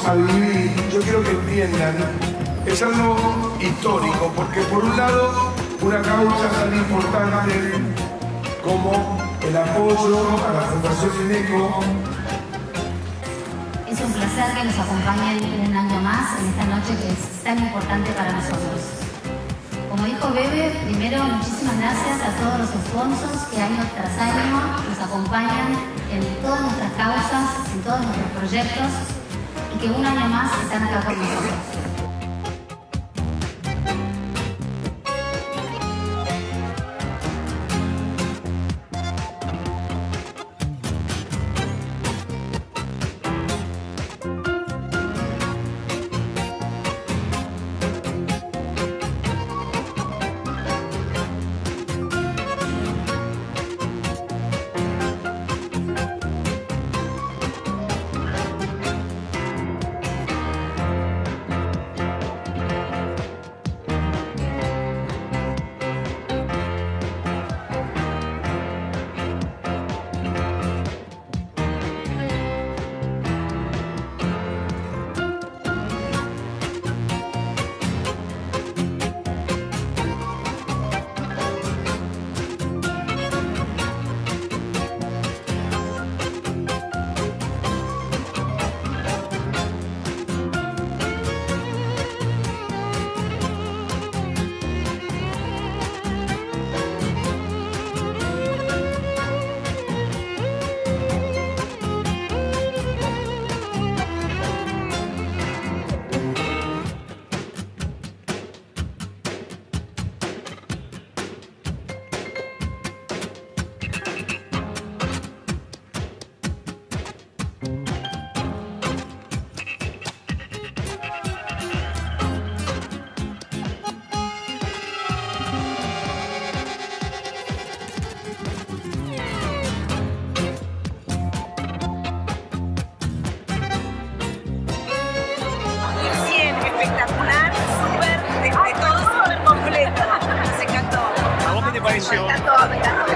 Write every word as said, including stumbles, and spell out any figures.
a vivir, yo quiero que entiendan, es algo histórico, porque por un lado, una causa tan importante como el apoyo a la Fundación INECO. Es un placer que nos acompañen un año más en esta noche que es tan importante para nosotros. Como dijo Bebe, primero muchísimas gracias a todos los sponsors que año tras año nos acompañan en todas nuestras causas, en todos nuestros proyectos y que un año más están acá con nosotros. Espectacular, súper, de, de todo súper completo. Me encantó. ¿A vos qué te pareció? Me encantó, me encantó.